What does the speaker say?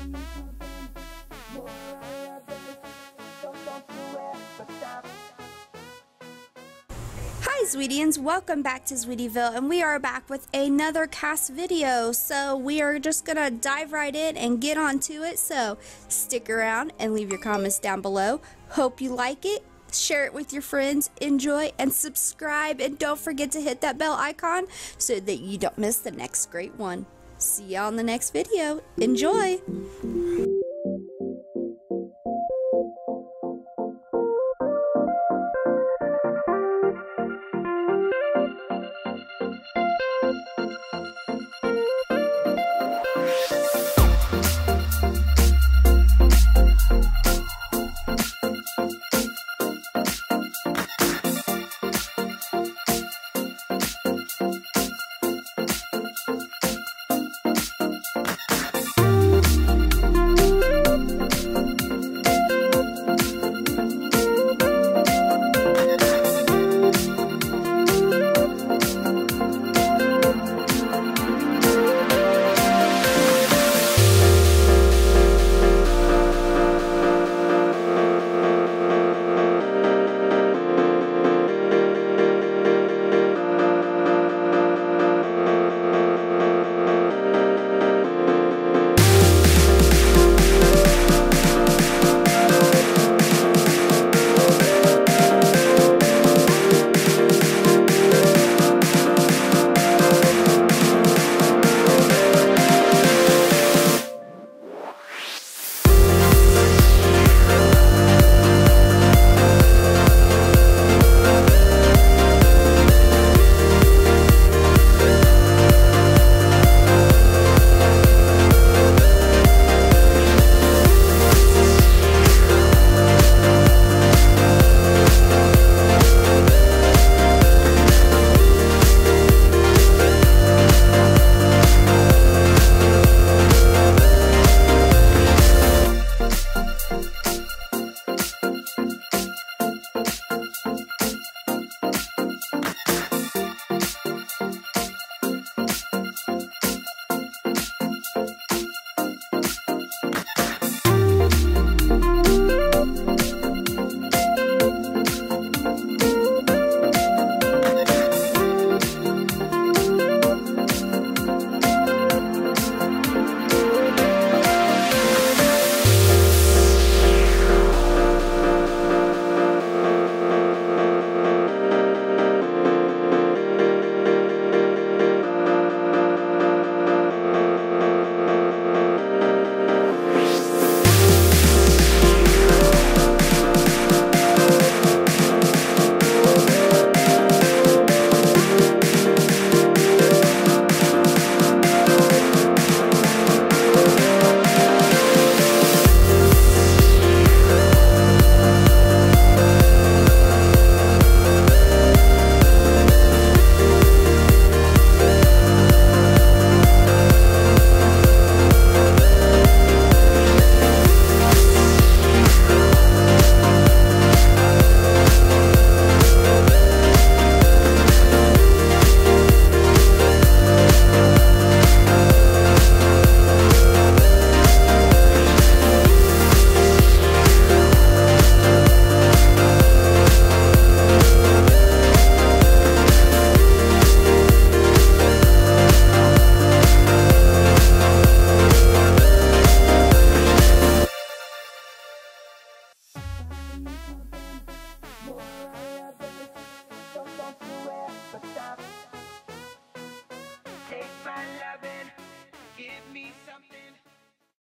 Hi Zweetians, welcome back to Zweetieville, and we are back with another cast video. So we are just gonna dive right in and get onto it, so stick around and leave your comments down below. Hope you like it, share it with your friends, enjoy, and subscribe, and don't forget to hit that bell icon so that you don't miss the next great one. See y'all in the next video. Enjoy!